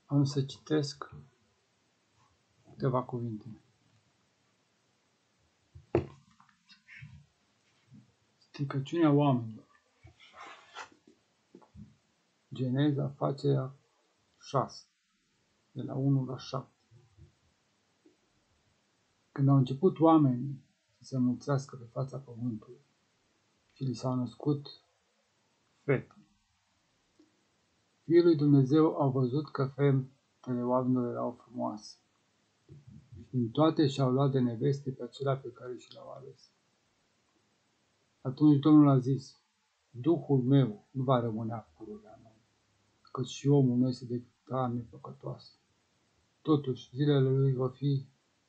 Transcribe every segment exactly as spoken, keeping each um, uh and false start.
Am să citesc câteva cuvinte. Stricăciunea oamenilor. Geneza, facerea șase, de la unu la șapte. Când au început oamenii să se mulțească pe fața pământului și li s-au născut fete, Fiii lui Dumnezeu au văzut că fetele oamenilor erau frumoase și din toate și-au luat de neveste pe acelea pe care și le-au ales. Atunci Domnul a zis: Duhul meu nu va rămâne pururea noi, căci și omul nu este decât carne păcătoasă. Totuși, zilele lui vor fi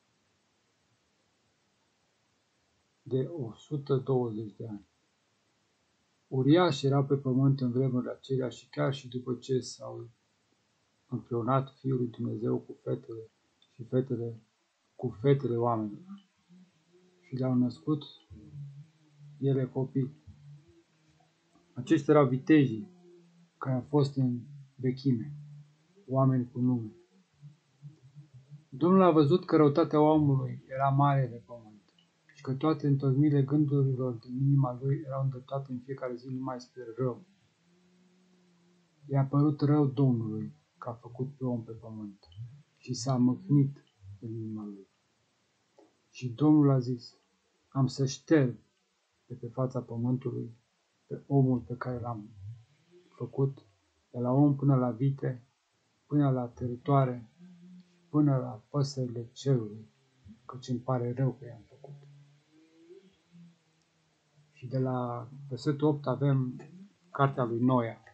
de o sută douăzeci de ani. Uriași erau pe pământ în vremurile acelea și chiar și după ce s-au împreunat Fiul lui Dumnezeu cu fetele și fetele cu fetele oamenilor și le-au născut ele copii. Aceștia erau vitejii care au fost în vechime, oameni cu nume. Domnul a văzut că răutatea omului era mare pe pământ și că toate întâlnirile gândurilor din inima lui erau îndreptate în fiecare zi numai spre rău. I-a părut rău Domnului că a făcut pe om pe pământ și s-a mâhnit în inima lui. Și Domnul a zis: am să șterg de pe fața pământului pe omul pe care l-am făcut, de la om până la vite, până la teritoare, până la păsările cerului, căci îmi pare rău că i-am făcut. Și de la versetul opt avem cartea lui Noia.